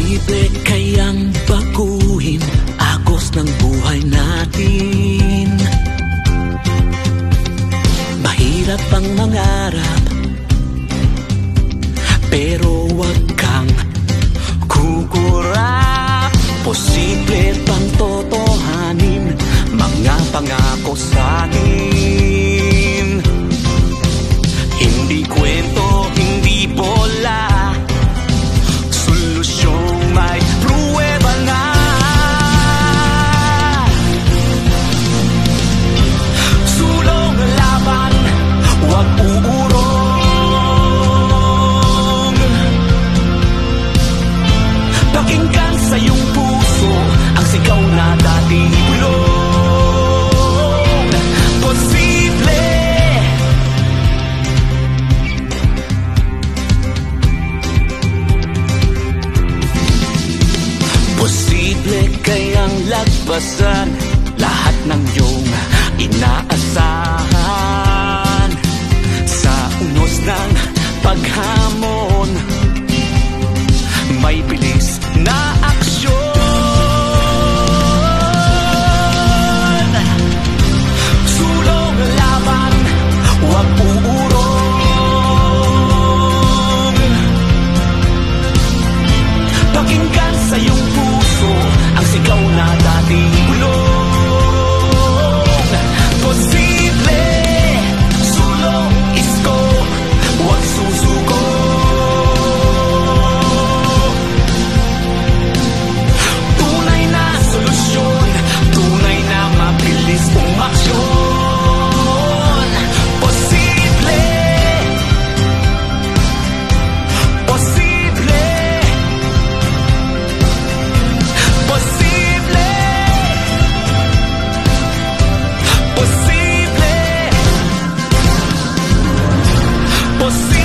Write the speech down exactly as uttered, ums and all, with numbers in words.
Posible kayang baguhin agos ng buhay natin. Mahirap ang mangarap, pero wag kang kukurap. Posible bang totohanin mga pangako sa'kin? Hindi kwento, hindi bola, solusyong may pruweba na. Sulong laban, wag uurong. Pakinggan sa iyong puso ang sigaw na dating bulong. Posible, posible kayang lagpasan lahat ng iyong inaasahan. Sa unos ng paghamon, may bilis na aksyon. Sulong laban, wag uurong. Pakinggan sa iyong puso ang sigaw na dating bulong. Posible, sulong isko, wag susuko. Tunay na solusyon, tunay na mabilis umaksyon. Posible, posible, posible, posible, posible.